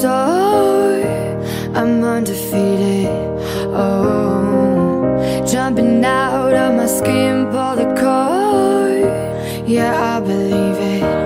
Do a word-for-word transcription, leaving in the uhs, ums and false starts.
soar, I'm undefeated. Oh, jumping out of my skin, pull the cord. Yeah, I believe it.